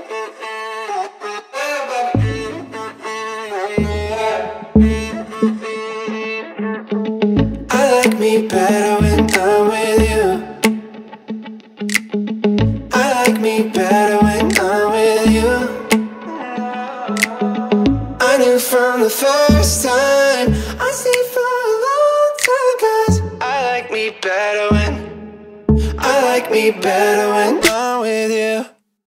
I like me better when I'm with you. I like me better when I'm with you. I knew from the first time, I stayed for a long time, 'cause I like me better when I'm with you.